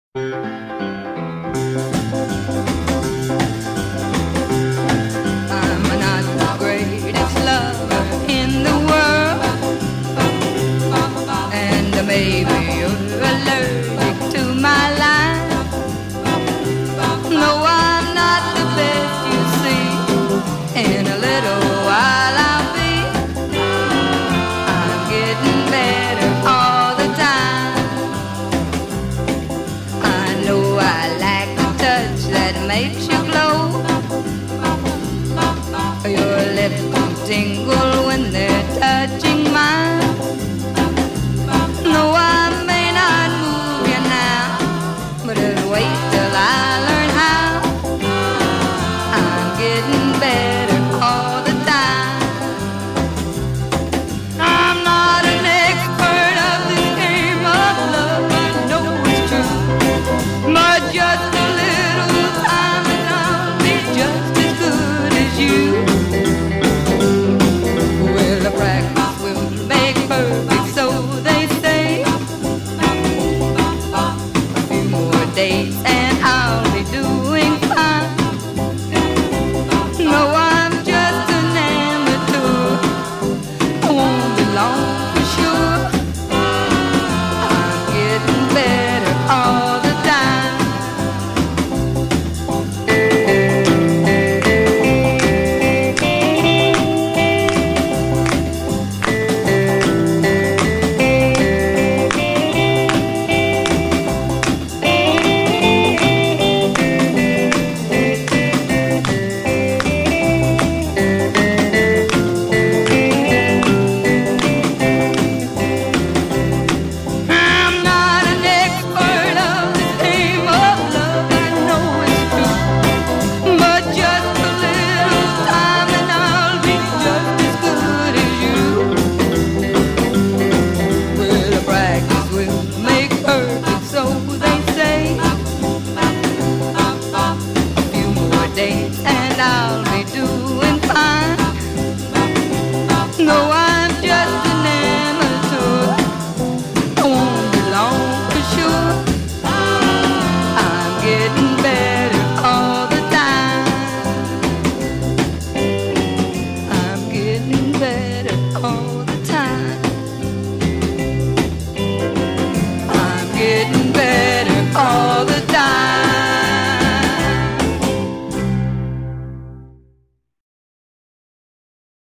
I'm not the greatest lover in the world, and maybe you're allergic to my line. No, I'm not the best you see. In a little while I'll be. I'm getting better all the time. I know I like the touch that makes you glow. Your lips tingle when they're touching mine. No, I may not move you now, but just wait till I learn how. I'm getting better all the time. I'm not an expert of this game of love, I know it's true, but just a little time and I'll be just as good as you. Well, the practice will make perfect, so they say. A few more days